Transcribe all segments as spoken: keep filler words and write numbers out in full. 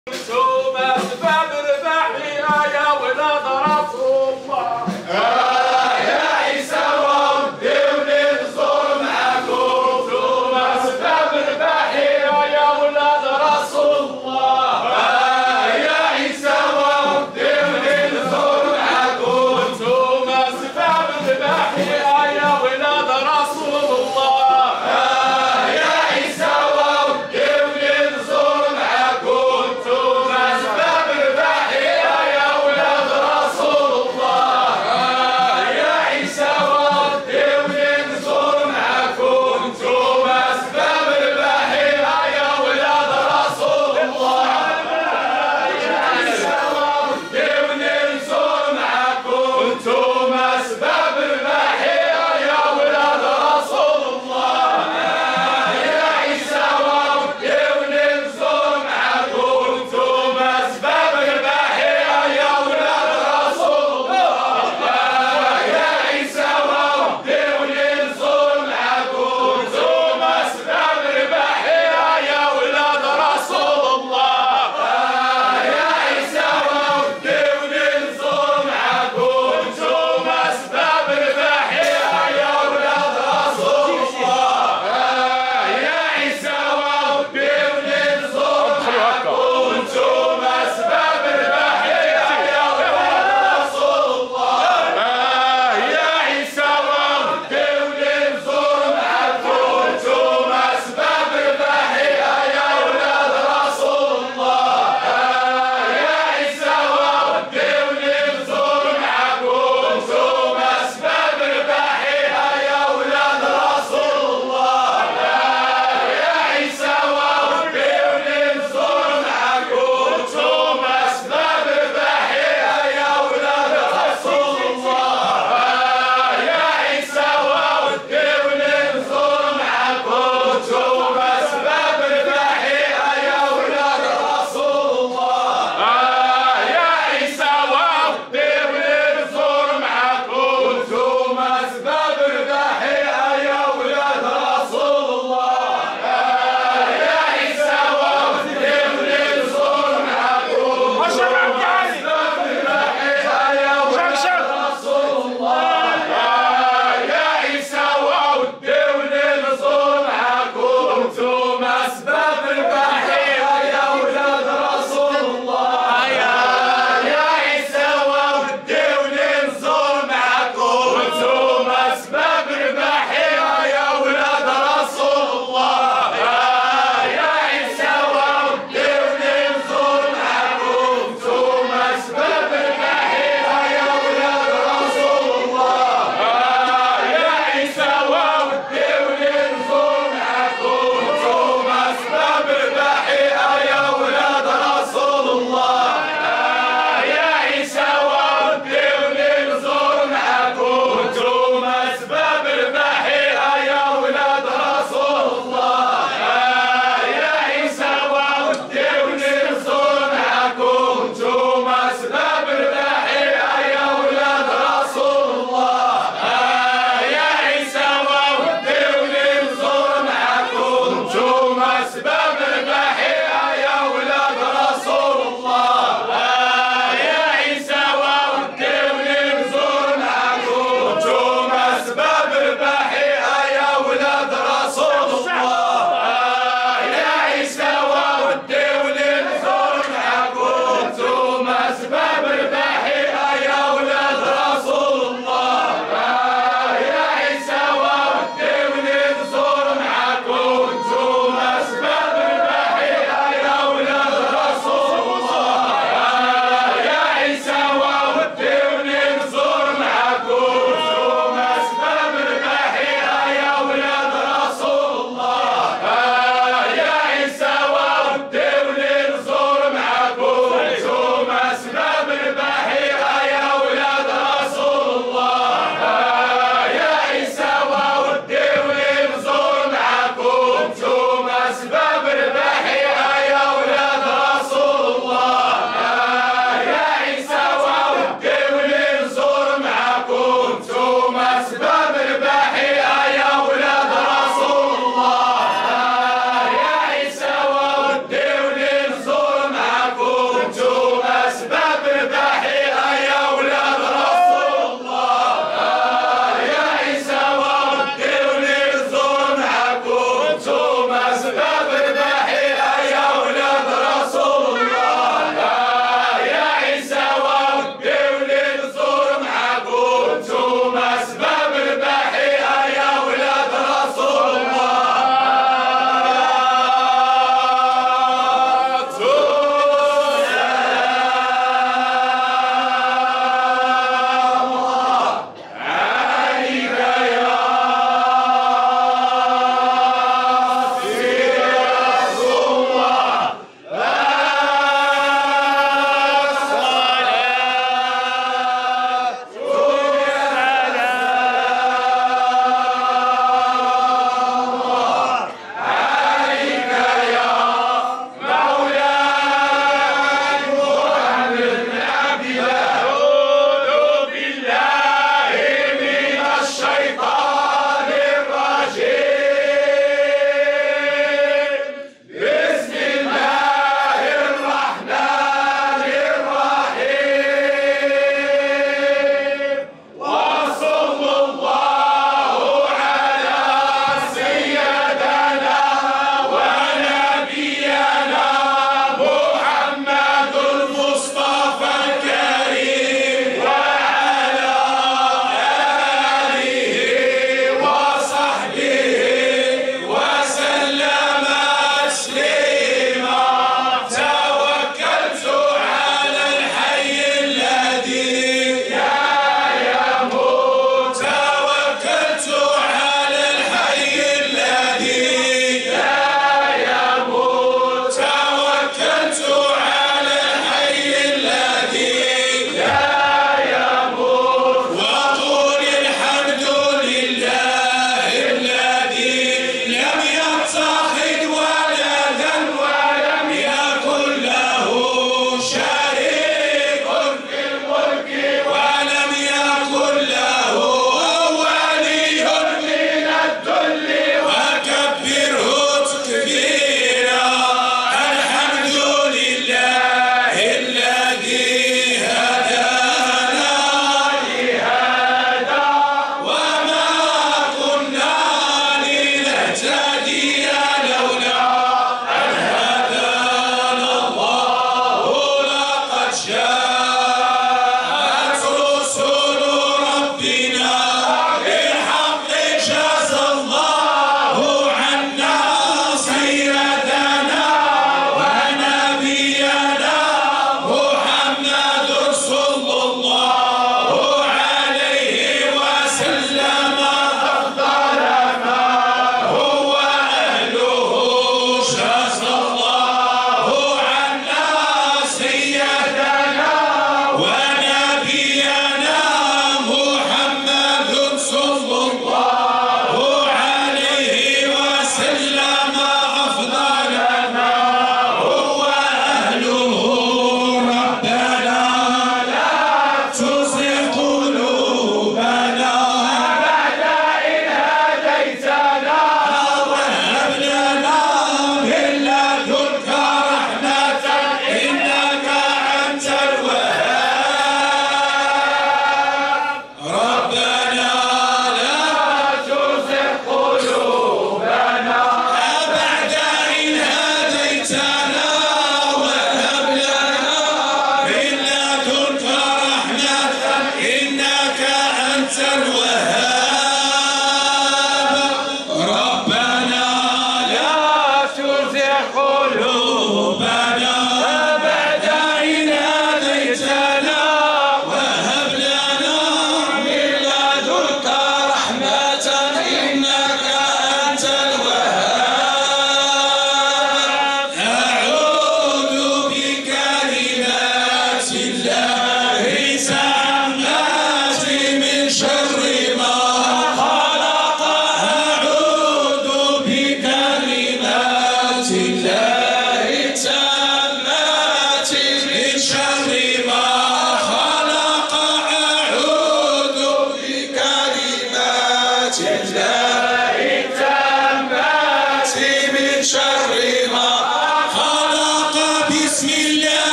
رسول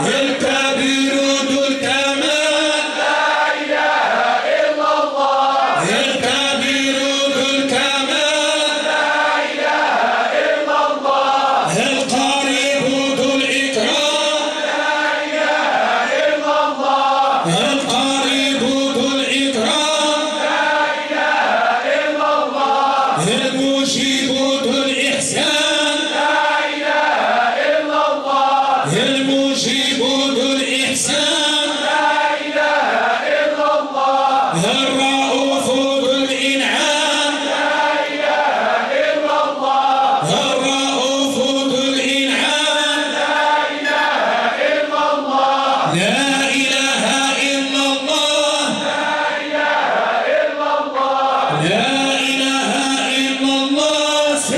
الكبير ذو الكمال لا إله إلا الله الكبير ذو الكمال لا إله إلا الله القريب ذو الإكرام لا إله إلا الله القريب ذو الإكرام لا إله إلا الله المجيب ذو الإحسان لا إله إلا الله المجيب ذو الإحسان لا إله إلا الله الرؤوف ذو الإنعام لا إله إلا الله الرؤوف ذو الإنعام لا إله إلا الله لا إله إلا الله لا إله إلا الله لا إله إلا الله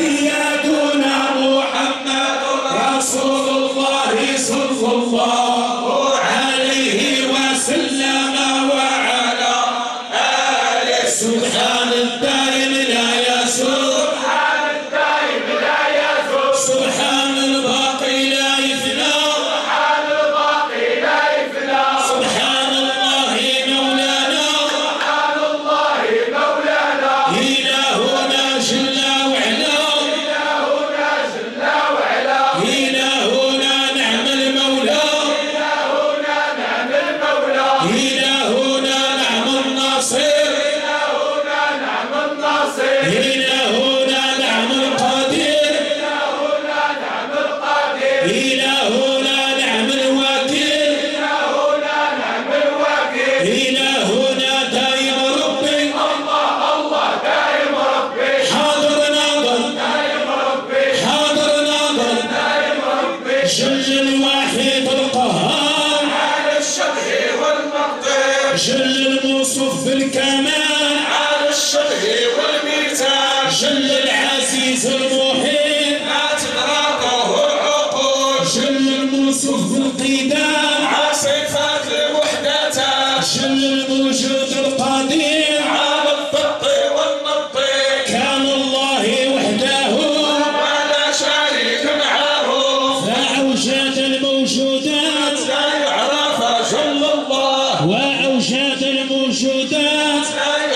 سيدنا محمد رسول الله صلى الله عليه وسلم وعلى آله سبحان الدائم لا يزول سبحان الدائم لا يزول سبحان الباقي لا يفنى سبحان الباقي لا يفنى سبحان الله مولانا سبحان الله مولانا إلهنا جل وعلا إلهنا جل وعلا إلهنا نعم المولى إلهنا نعم المولى إلهنا نعم الناصر إلهنا نعم الناصر إلهنا نعم القادر إلهنا نعم القادر إلهنا نعم الوكيل إلهنا نعم الوكيل إلهنا دائم ربي الله الله دائم ربي حاضر ناظر دائم ربي حاضر ناظر دائم ربي جل الواحد القهار على الشبه والمقدار جل الموصوف بالكمال على الشبه والميزان جل العزيز المحيط لا تغرقه العقول جل الموصوف بالقدام على صفات المحدثات جل الموجود القدير على الضبط والنبط كان الله وحده ولا شريك معه فأوجد الموجودات لا يعرف جل الله وأوجد الموجودات لا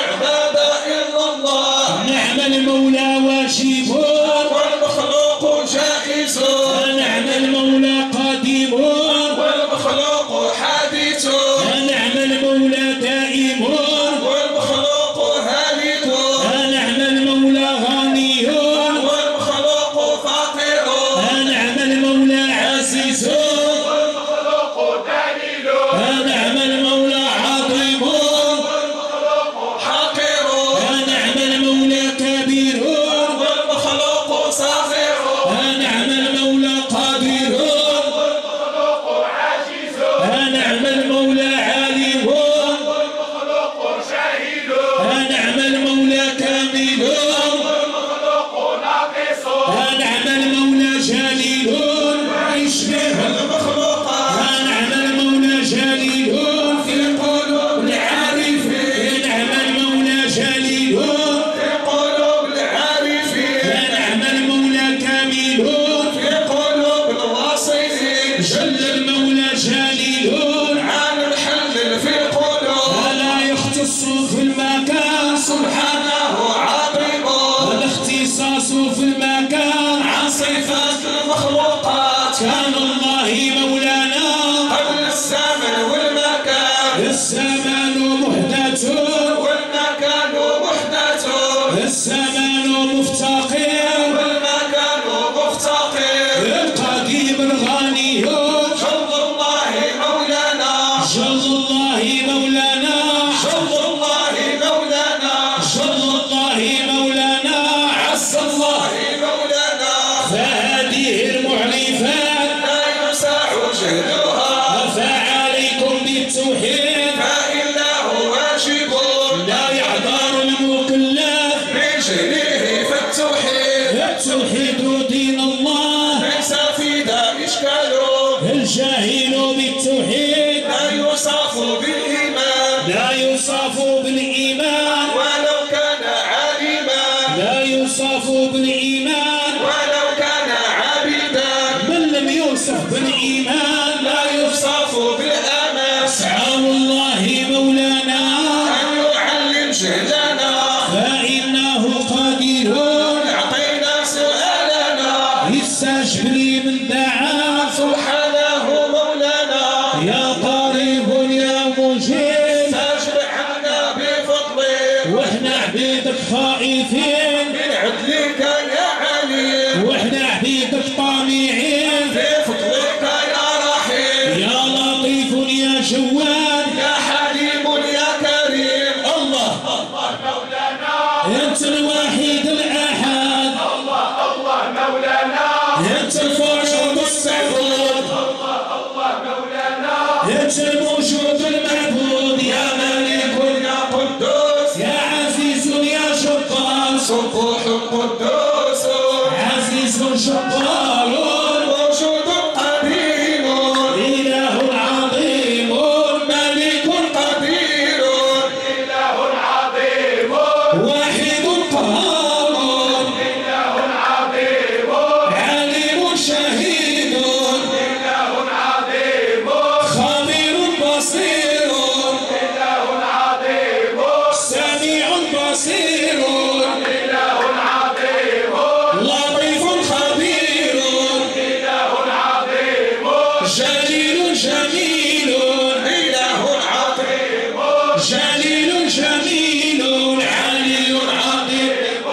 يا قريب يا مجيب استجب عنا بفضلك واحنا عبيدك خائفين من عدلك يا عليم واحنا عبيدك طامعين بفضلك يا رحيم يا لطيف يا جواد يا حليم يا كريم الله الله مولانا انت الوحيد الاحد الله الله مولانا انت الفرد الصمد الله الله مولانا انت الموجود المعبود يا ملك يا قدوس يا عزيز يا جبار سبوح قدوس عزيز جبار موجود قدير اله عظيم ملك قدير إله عظيم واحد قهار إله عظيم عليم شهيد إله عظيم خبير بصير إله عظيم سميع بصير إله عظيم لطيف خبير إله عظيم جليل جميل إله عظيم جليل جميل علي عظيم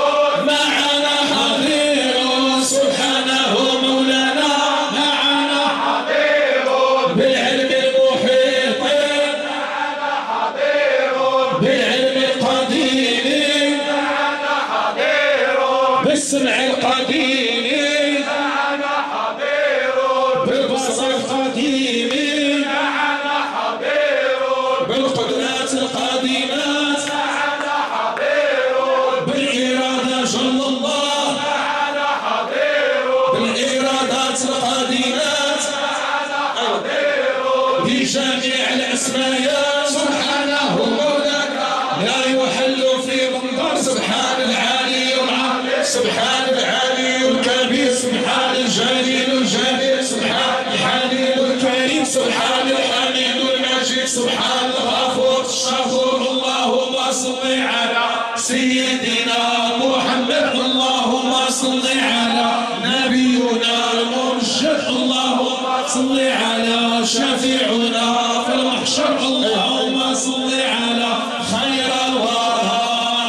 معنا حضير سبحانه مولانا معنا حضير بالعلم المحيط معنا حضير بالعلم القديم معنا حضير بالسمع القديم معنا حضير بالبصر القديم معنا حضير بالقدرات القديمات معنا حضير بالإرادة جل الله معنا حضير بالإرادات القديمات معنا حضير بجميع الأسماء سبحانه مولانا لا يحل في منظر سبحان العالي العظيم سبحان العالي الكبير سبحان الجليل الجليل سبحان الحليم الكريم سبحان الحميد المجيد سبحان الغفور الشكور اللهم صل على سيدنا محمد اللهم صل على نبينا المرشد اللهم صل على شفيعنا في المحشر اللهم صل على خير الورى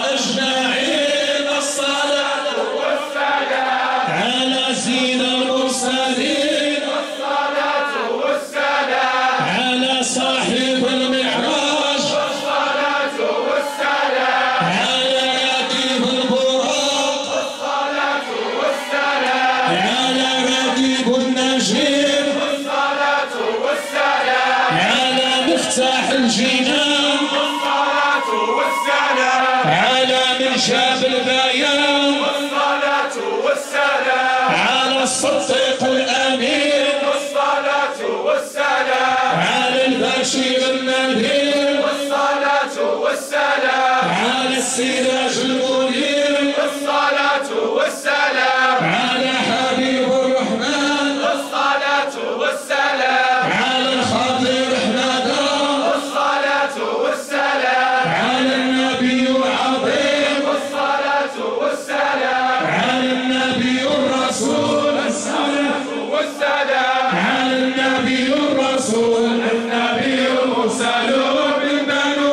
اجمعين الصلاه والسلام على سيد المرسلين الصلاة والسلام على صاحب المعراج الصلاة والسلام على راكب البراق الصلاة والسلام على راكب النجيب الصلاة والسلام على مفتاح الجنان الصلاة والسلام على منشاب البيان الصلاة والسلام على الصديق الامين الصلاة والسلام على البشير النذير الصلاة والسلام على السراج المنير الصلاة والسلام على حبيب الرحمن الصلاة والسلام على الخضر احمد الصلاة والسلام على النبي العظيم الصلاة والسلام على النبي الرسول الصلاة والسلام على النبي الرسول النبي المرسل من بنو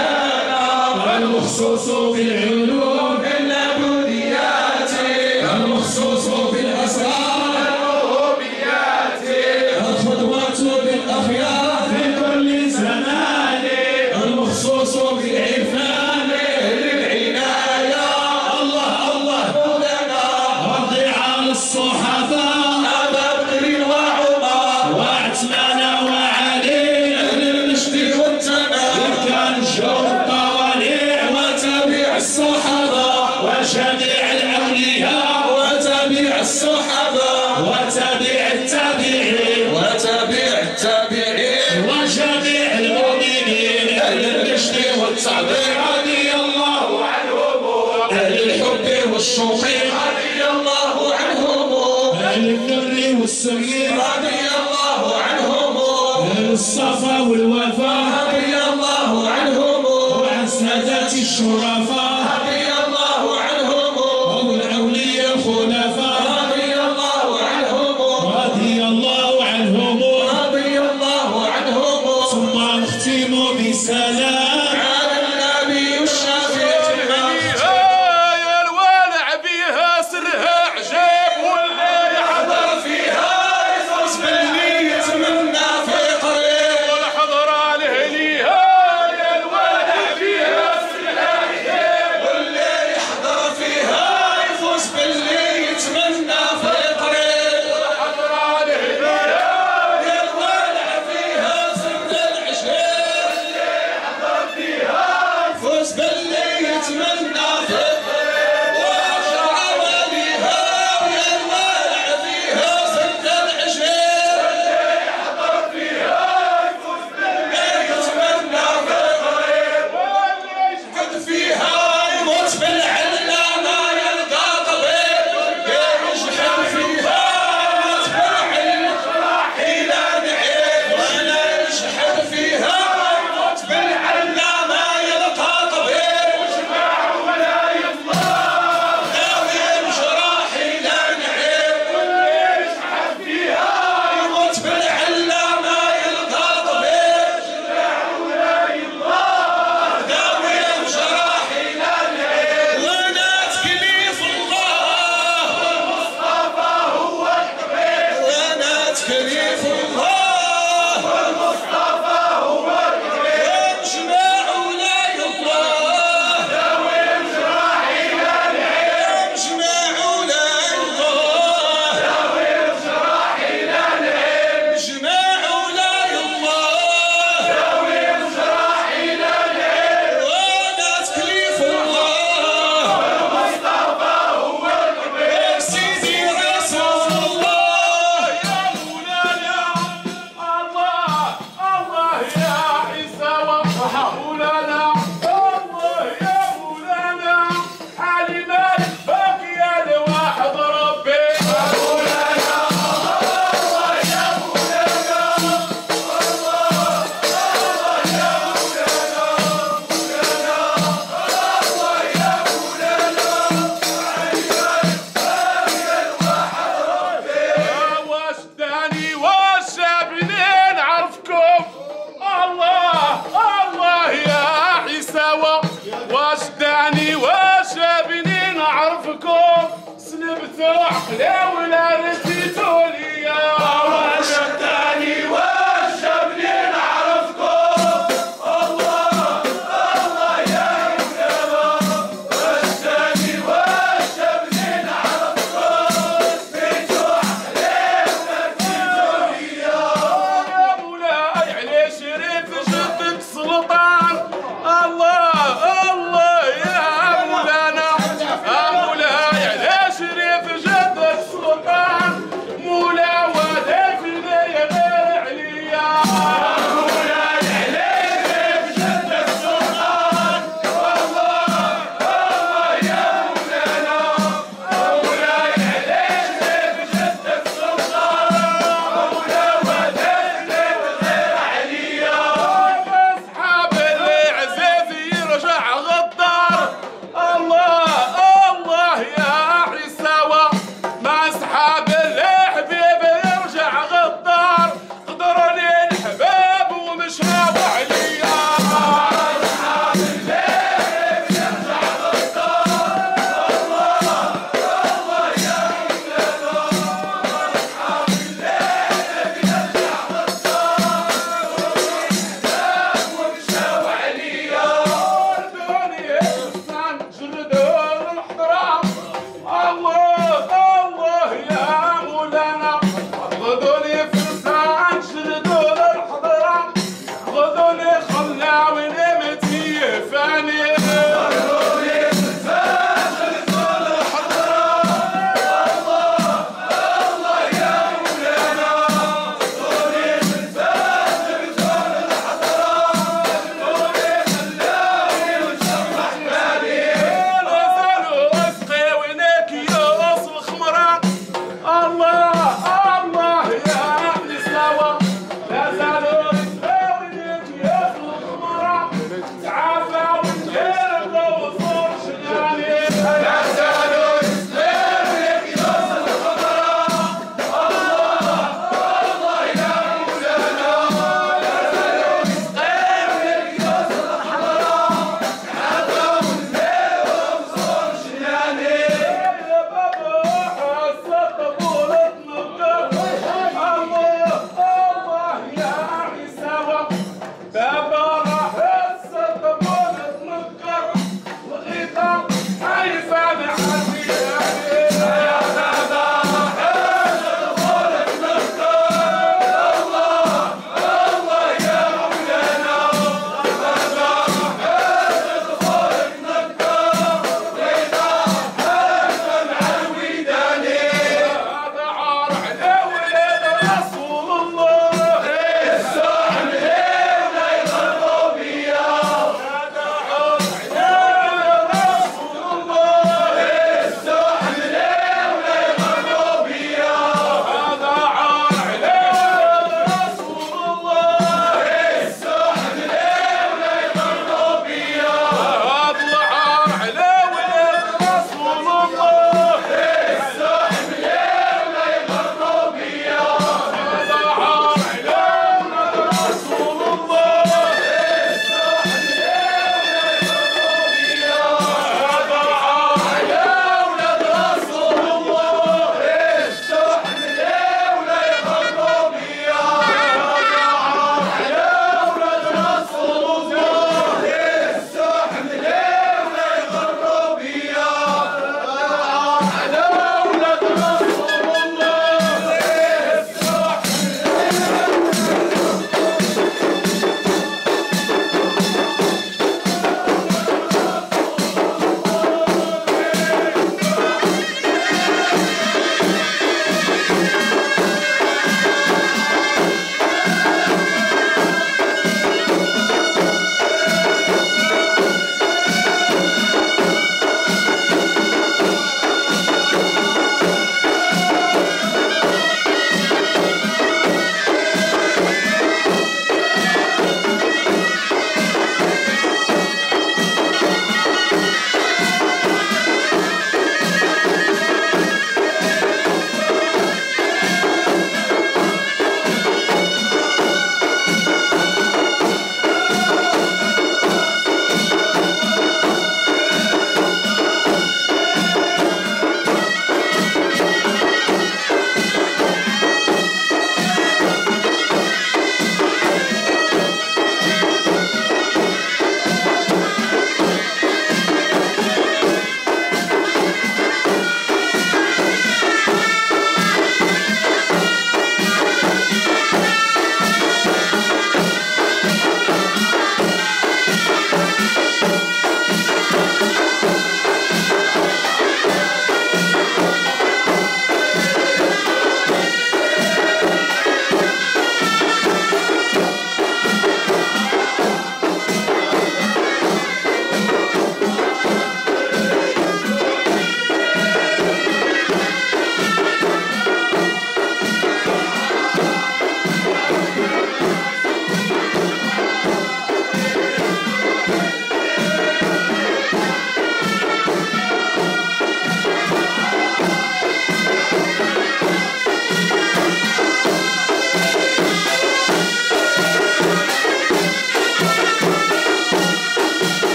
كنانة المخصوص بالعلوم اللدنيات المخصوص بالأسرار الربوبيات الخطوة بالأخيار في كل زمان المخصوص بالعرفان للعناية الله الله مولانا رضي عن الصحابة أبا بكر وعمر وعثمان وعلي أهل المجد والتمام كان الجو الطوالع وتابع الصحابة وجميع الأولياء وتابع الصحابة وتابع التابعين وتابع التابعين وجميع المؤمنين أهل المجد والتعظيم رضي الله عنهم أهل الحب والشوق رضي الله عنهم أهل البر والسمير رضي الله عنهم أهل الصفا والوفاء رضي الله عنهم وعن سادات الشرفاء رضي الله عنهم والأولياء الخلفاء رضي الله عنهم رضي الله عنهم رضي الله عنهم سلام على النبي الشفيع يا الوالع بيها سرها عجاب واللي يحضر فيها يفوز باللي يتمنى في قريب والحضرة لهليها يا الوالع بيها سرها عجاب واللي يحضر فيها يفوز باللي يتمنى في قريب والحضرة لهليها يا الوالع فيها سر العشير اللي يحضر فيها يفوز باللي يتمنى في قريب وعشر عواليها يا الوالع فيها سر العشير اللي يحضر فيها يفوز باللي يتمنى في قريب قد فيها يموت بالعلة ما يلقى طبيب يشحن فيها يموت بالعلة إلى نعيم ولا يشحن فيها يموت بالعلة ما يلقى طبيب وشفاع ولا يطلع داوي جراح إلى نعيم ولا يشحن فيها يموت بالعلة ما يلقى طبيب شفاع ولا يطلع داوي جراح إلى نعيم ونات كليف الله والمصطفى هو الحبيب ونات كليف الله والمصطفى هو الحبيب شماع ولا يطلع داوي جراح إلى نعيم شماع ولا يطلع داوي جراح إلى نعيم شماع ولا يطلع داوي جراح إلى نعيم ونات كليف الله والمصطفى هو الحبيب سيدي رسول الله يا مولانا الله الله يا عيسى ومولانا الله يا مولانا علي مالك باقي لواحد ربي مولانا الله يا مولانا الله الله يا مولانا مولانا الله يا مولانا علي مالك باقي لواحد ربي واش داني واش بنين عرفكم الله الله يا عيسى واش داني واش بنين عرفكم سلبتوا عقلي ولا رسيتوا ليا واش داني واش منين عرفكم الله الله يا مولانا واش داني واش منين عرفكم بيتو عقلي ونسيتو ليا يا مولاي علي شريف